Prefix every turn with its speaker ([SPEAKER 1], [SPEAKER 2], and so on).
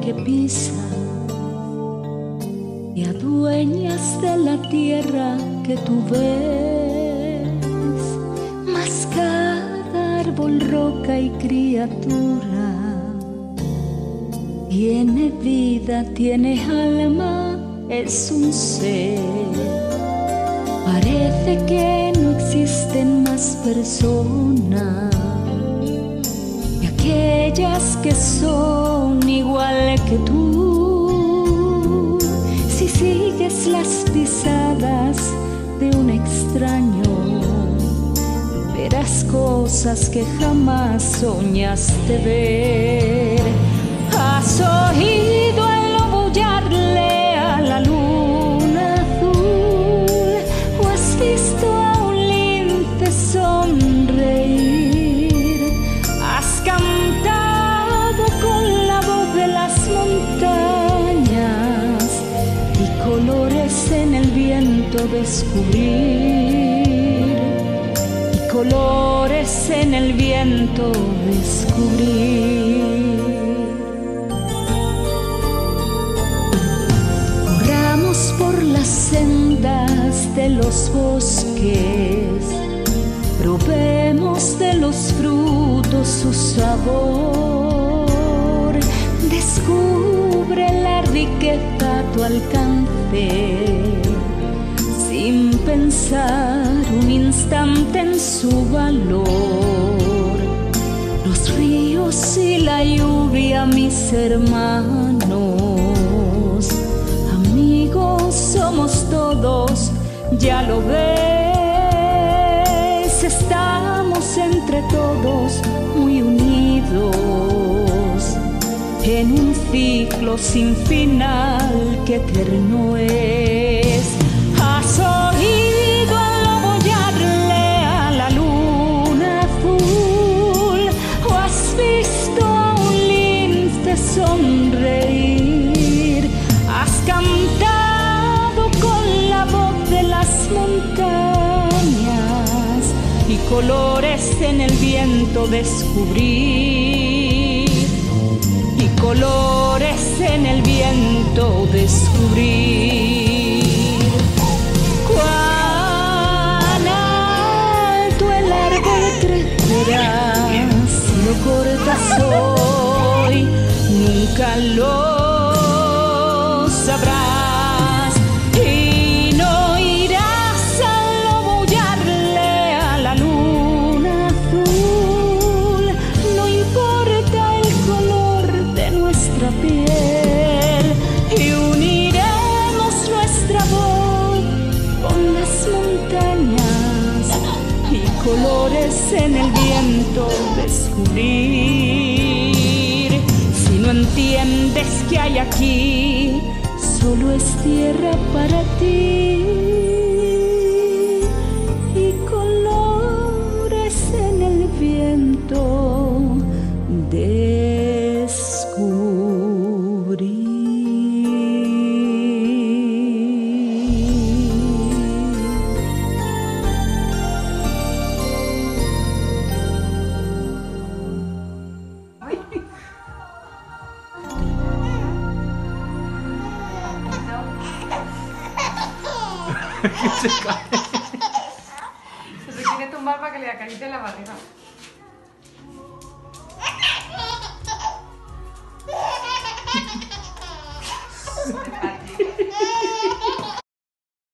[SPEAKER 1] que pisas y adueñas de la tierra que tú ves, mas cada árbol, roca y criatura tiene vida, tiene alma, es un ser. Parece que no existen más personas que aquellas que son igual que tú. Si sigues las pisadas de un extraño, verás cosas que jamás soñaste ver. ¿Has oído el lobo aullarle a la luna azul? ¿O has visto a un lince sonreír? ¿Has cantado con la voz de las montañas y colores en el viento descubrir? Y colores en el viento descubrir. Por las sendas de los bosques, probemos de los frutos su sabor. Descubre la riqueza a tu alcance, sin pensar un instante en su valor. Los ríos y la lluvia, mis hermanos, somos todos, ya lo ves. Estamos entre todos muy unidos en un ciclo sin final que eterno es. ¿Has oído al lobo aullarle a la luna azul? ¿O has visto a un lince sonreír? ¿Has cantado con la voz de las montañas y colores en el viento descubrir? Y colores en el viento descubrir. Cuán alto el árbol crecerá si lo cortas hoy, nunca lo sabrás. Colores en el viento descubrir. Si no entiendes que hay aquí, solo es tierra para ti. Y colores en el viento descubrir.
[SPEAKER 2] Se te quiere tumbar para que le acaricie la barriga.